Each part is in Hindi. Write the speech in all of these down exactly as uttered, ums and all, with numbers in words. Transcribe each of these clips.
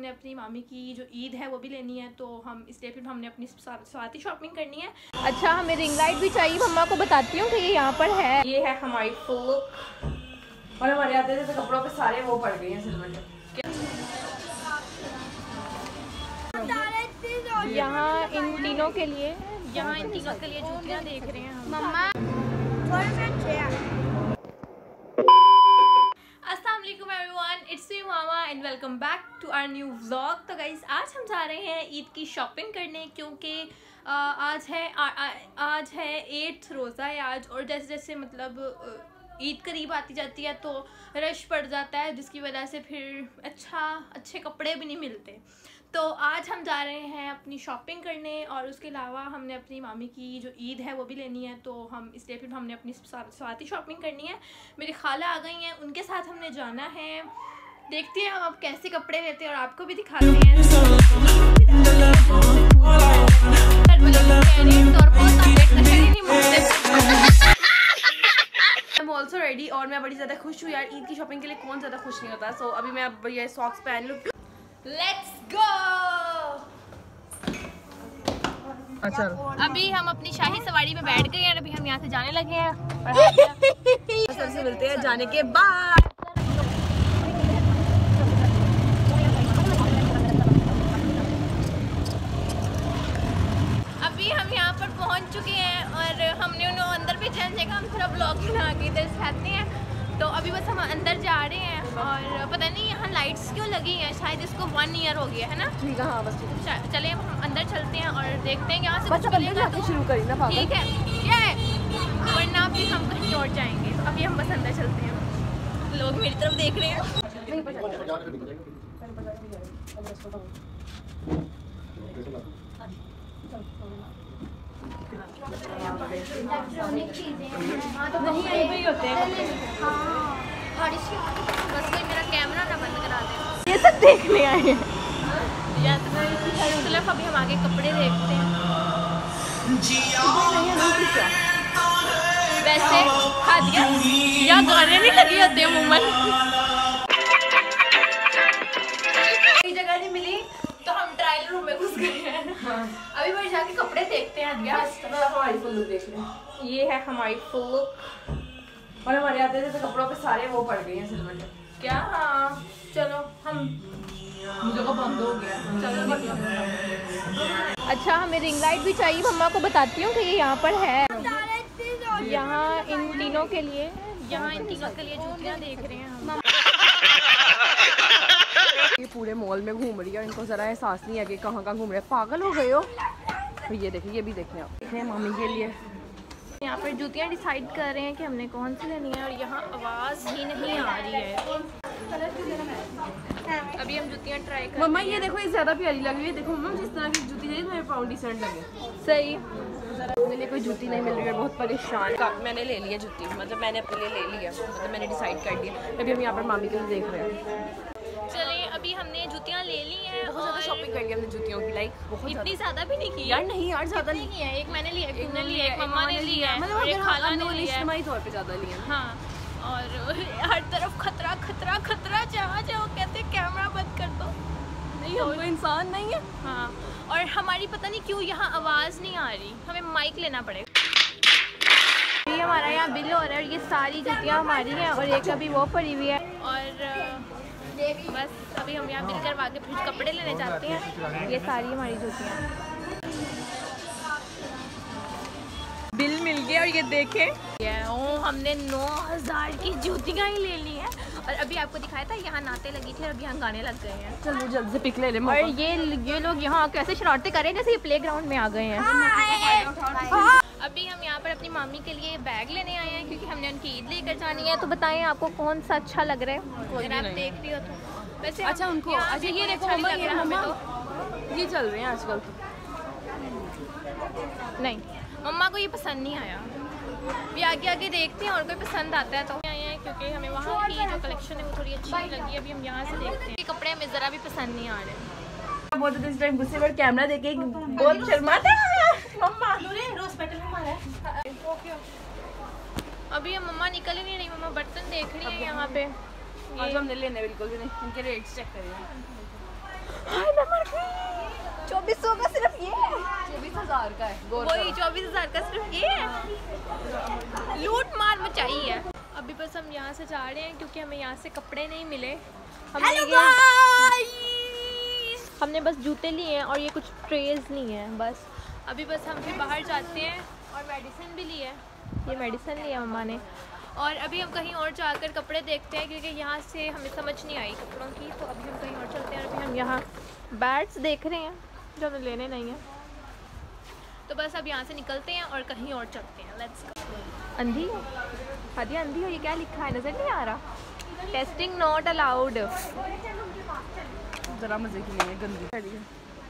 हमने अपनी मामी की जो ईद है वो भी लेनी है, तो हम इसलिए फिर हमने अपनी साथ ही शॉपिंग करनी है। अच्छा, हमें रिंग लाइट भी चाहिए, मम्मा को बताती हूँ कि ये यहाँ पर है। ये है हमारी फुल लुक और हमारे आते थे कपड़ों पे सारे वो पड़ गए हैं सिलवट। यहाँ इन तीनों के लिए यहाँ इन तीनों के लिए जूतियाँ देख रहे हैं हम। मम्मा अस्सलाम वालेकुम everyone, it's me mama and welcome back to our new vlog. तो गाइस आज हम जा रहे हैं ईद की शॉपिंग करने, क्योंकि आज है आ, आ, आज है एट्थ रोज़ा है आज, और जैसे जैसे मतलब ईद करीब आती जाती है तो रश पड़ जाता है, जिसकी वजह से फिर अच्छा अच्छे कपड़े भी नहीं मिलते। तो आज हम जा रहे हैं अपनी शॉपिंग करने, और उसके अलावा हमने अपनी मामी की जो ईद है वो भी लेनी है, तो हम इसलिए फिर हमने अपनी साथ ही शॉपिंग करनी है। मेरी खाला आ गई हैं, उनके साथ हमने जाना है। देखते हैं हम अब कैसे कपड़े लेते हैं और आपको भी दिखाते हैं। ऑल्सो रेडी, और मैं बड़ी ज़्यादा खुश हूँ यार। ईद की शॉपिंग के लिए कौन ज़्यादा खुश नहीं होता। सो so, अभी मैं अब ये सॉक्स पहन लूँ। Let's go. अच्छा, अभी हम अपनी शाही सवारी में बैठ गए हैं, अभी हम यहाँ से जाने लगे हैं। सर से मिलते हैं जाने के बाद। अभी हम यहाँ पर पहुँच चुके हैं और हमने उन्हें अंदर भी चलने का हम थोड़ा ब्लॉग बना के इधर सहते हैं। तो अभी बस हम अंदर जा रहे हैं, और पता नहीं यहाँ लाइट्स क्यों लगी हैं, शायद इसको वन ईयर हो गया है ना। ठीक है, हाँ बस चले हम अंदर चलते हैं और देखते हैं यहाँ से कुछ मिलेगा तो शुरू करें ना। ठीक है, क्या है, वरना फिर हम कहीं और जाएंगे। अभी हम बस अंदर चलते हैं। लोग मेरी तरफ देख रहे हैं। नहीं होते हैं, बस कोई मेरा कैमरा ना बंद करा दे। ये सब देखने आए हैं या तो अभी हम आगे कपड़े देखते हैं। वैसे खा दिया या गाने नहीं लगे होते हैं मुमन। कोई जगह नहीं मिली तो हम ट्रायल रूम में घुस गए हैं। हाँ। अभी बाहर जाके कपड़े देखते हैं। हमारी फुल लुक देख रहे हैं। ये है हमारी फुल लुक और हमारे आते थे कपड़ों पे सारे वो पड़ गए हैं सिलवट। क्या? हाँ चलो हम मुझे को बंद हो गया। चलो अच्छा, हमें रिंग लाइट भी चाहिए, मम्मा को बताती हूँ कि ये यहाँ पर है। यहाँ इन तीनों के लिए यहाँ इन तीनों के लिए जूतियाँ देख रहे हैं हम। ये पूरे मॉल में घूम रही है, इनको जरा एहसास नहीं है कि कहाँ कहाँ घूम रहे हैं। पागल हो गए हो। तो ये देखिए, ये भी देखें आप, देखें मामी के लिए। यहाँ पर जूतियाँ डिसाइड कर रहे हैं कि हमने कौन सी लेनी है, और यहाँ आवाज़ ही नहीं आ रही है। अभी हम जूतियाँ ट्राई कर। मम्मा ये देखो, ये ज़्यादा प्यारी लग रही है। देखो मम्मा, जिस तरह की जूती है मेरे पाँव डिसेंट लगे। सही, मेरे लिए कोई जूती नहीं मिल रही है, बहुत परेशान। मैंने ले लिया जूती, मतलब मैंने अपने लिए ले लिया, मतलब मैंने डिसाइड कर दिया। अभी हम यहाँ पर मामी के लिए देख रहे हैं। चलिए, अभी हमने जूतियाँ ले ली हैं। बहुत ज़्यादा शॉपिंग कर लिया हमने जूतियों की, लाइक बहुत इतनी ज़्यादा भी नहीं की यार। नहीं यार, ज़्यादा नहीं की है। एक मैंने लिया, एक तुमने लिया, एक मम्मा ने लिया, मतलब एक खाला ने लिया, इज्तिमाई तौर पे ज़्यादा लिया। हाँ, और हर तरफ खतरा खतरा खतरा, जहाँ जाओ कहते कैमरा बंद कर दो। नहीं, हम कोई इंसान नहीं है। हाँ, और हमारी पता नहीं क्यों यहाँ आवाज़ नहीं आ रही, हमें माइक लेना पड़ेगा। ये हमारा यहाँ बिल हो रहा है, और ये सारी जूतियाँ हमारी हैं, और एक अभी वो पड़ी हुई है। और बस अभी हम यहाँ बिल करवा के फिर कपड़े लेने जाते हैं। ये सारी हमारी जूतियाँ, बिल मिल गया। और ये देखें, ओ हमने नौ हज़ार की जूतियाँ ही ले ली हैं। और अभी आपको दिखाया था यहाँ नाते लगी थी, और अभी यहाँ गाने लग गए हैं। चलो जल्दी से पिक ले लें। और ये ये लोग यहाँ कैसे शरारतें कर रहे हैं, जैसे ये प्ले ग्राउंड में आ गए हैं। अभी हम यहाँ पर अपनी मामी के लिए बैग लेने आए हैं, क्योंकि हमने उनकी ईद लेकर जानी है। तो बताएं आपको कौन सा अच्छा लग रहा है, अगर आप देख रही हो तो। वैसे अच्छा उनको, अच्छा ये देखो मम्मा, ये मम्मा ये चल रहे हैं आजकल। नहीं, मम्मा को ये पसंद नहीं आया। भी आगे आगे देखते हैं, और कोई पसंद आता है तो आए हैं, क्योंकि हमें वहाँ की जो कलेक्शन है वो थोड़ी अच्छी लगी। अभी हम यहाँ से देखते हैं। ये कपड़े हमें ज़रा भी पसंद नहीं आ रहे। बहुत इस टाइम गुस्से में कैमरा देके बहुत शर्माता है मम्मा। अभी हम मम्मा निकल ही नहीं रही, मम्मा बर्तन देख रही है यहाँ पे। आज हमने लेने बिल्कुल भी नहीं, इनके रेट्स चेक करिए। चौबीस सौ का सिर्फ ये है, चौबीस हजार का है। वही चौबीस हजार का सिर्फ ये है। लूट मार मचाई है। अभी बस हम यहाँ से जा रहे हैं क्योंकि हमें यहाँ से कपड़े नहीं मिले। हमने हमने बस जूते लिए हैं और ये कुछ ट्रेज नहीं है बस। अभी बस हम फिर बाहर जाते हैं और मेडिसिन भी ली है, ये मेडिसिन लिया मम्मा ने। और अभी हम कहीं और जाकर कपड़े देखते हैं क्योंकि यहाँ से हमें समझ नहीं आई कपड़ों की, तो अभी हम कहीं और चलते हैं। और अभी हम यहाँ बैट्स देख रहे हैं जो हमें लेने नहीं हैं, तो बस अब यहाँ से निकलते हैं और कहीं और चलते हैं। Let's go. अंधी है हादिया, अंधी हो। ये क्या लिखा है नज़र नहीं आ रहा? Testing not allowed. जरा मजे की नहीं है, गंदी है।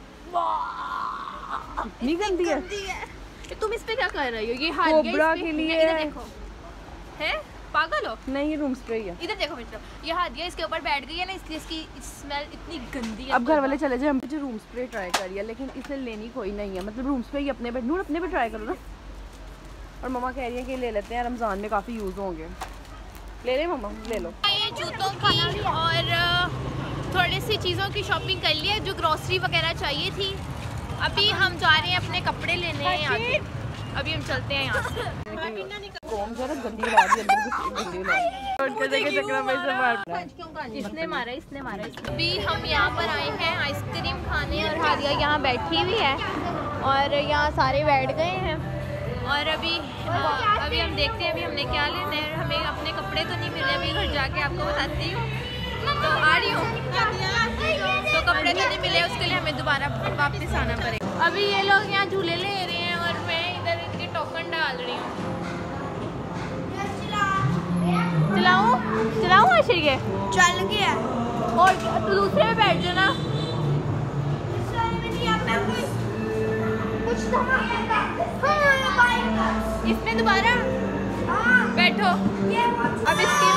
इतनी गंदी है, है। तुम इस पे क्या कर रही हो? ये कोबरा के लिए इधर देखो, है पागल हो? नहीं, ये रूम स्प्रे है। इधर देखो मित्रों, ये हादिया इसके ऊपर बैठ गई है ना, इसलिए इसकी स्मेल इतनी गंदी है। अब घर वाले चले जाए, हम जो रूम स्प्रे ट्राई करिए, लेकिन इसने लेनी कोई नहीं है। मतलब रूम स्प्रे ही अपने पे, नूर अपने पे ट्राई करो ना। और मम्मा कह रही है कि ले लेते हैं, रमज़ान में काफ़ी यूज़ होंगे। ले ले मम्मा, ले लो। ये जूतों की और थोड़ी सी चीज़ों की शॉपिंग कर ली है जो ग्रोसरी वगैरह चाहिए थी। अभी हम जा रहे हैं अपने कपड़े लेने हैं यहाँ से। अभी हम चलते हैं यहाँ से। कौन जरा गंदी लगा दी अंदर की, गंदी लगा दी चक्कर में से मार। इसने मारा इसने मारा इसने। अभी हम यहाँ पर आए हैं आइसक्रीम खाने और हादिया यहाँ बैठी हुई है और यहाँ सारे बैठ गए हैं। और अभी आ, अभी हम देखते हैं अभी हमने क्या लेना है। हमें अपने कपड़े तो नहीं मिले, अभी घर जाके आपको बताती हूँ। तो आ रही हूँ, तो कपड़े तो नहीं मिले, उसके लिए हमें दोबारा वापस आना पड़ेगा। अभी ये लोग यहाँ झूले ले रहे हैं और मैं इधर इनके टोकन डाल रही हूँ। चलाऊँ चलाऊँ आशिर के चल गया और तू दूसरे में बैठ जाना। इसमें दोबारा बैठो। अब इसकी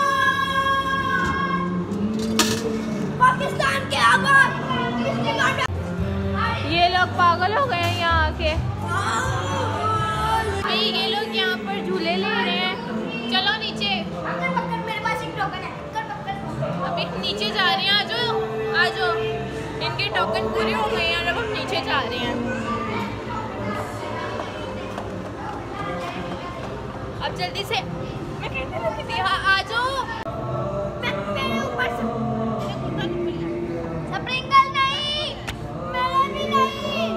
पाकिस्तान के आबाद ये लोग पागल हो गए हैं यहाँ आके। ये लोग यहाँ पर झूले ले रहे हैं। चलो नीचे, मेरे पास एक टोकन है। अभी नीचे जा रहे हैं। आ जाओ आ जाओ, इनके टोकन पूरे हो गए हैं और अब हम नीचे जा रहे हैं। अब जल्दी से मैं कहने लगी थी, हाँ आ जाओ। मेरे ऊपर से स्प्रिंकल नहीं, मेलोनी नहीं।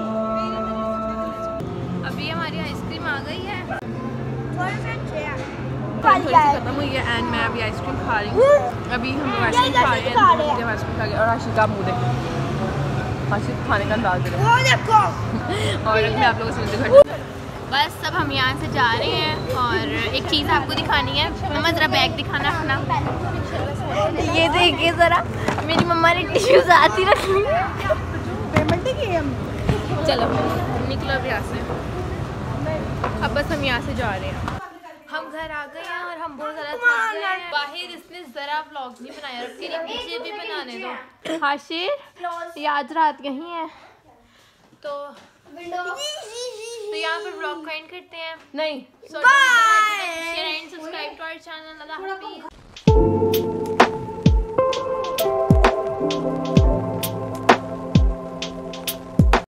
अभी हमारी आइसक्रीम आ गई है। थोड़ी सी थोड़ी सी खत्म हुई है एंड मैं अभी आइसक्रीम खा रही हूँ। अभी हम आइसक्रीम खा रहे हैं, जब आइसक्रीम खा गए और आशिक का मुँह देखो, आशिक खाने का अंदाज देखो। वो देखो और मैं आप लोगों से मिलते घर। बस अब हम यहाँ से जा रहे हैं और एक चीज़ आपको दिखानी है। मम्मा ज़रा बैग दिखाना अपना। ये देखिए ज़रा, मेरी मम्मा ने टिश्यूज आती रखी। पेमेंट की हम चलो निकलो अब यहाँ से। अब बस हम यहाँ से जा रहे हैं। हम घर आ गए हैं और हम बहुत ज़्यादा थक गए हैं। बाहर इसने ज़रा व्लॉग नहीं बनाया और तेरे मुझे भी बनाने दो। हाशिर ये आज रात यहीं है, तो तो यहाँ पर व्लॉग का एंड करते हैं। नहीं, so subscribe to our channel. अल्लाह हाफिज़।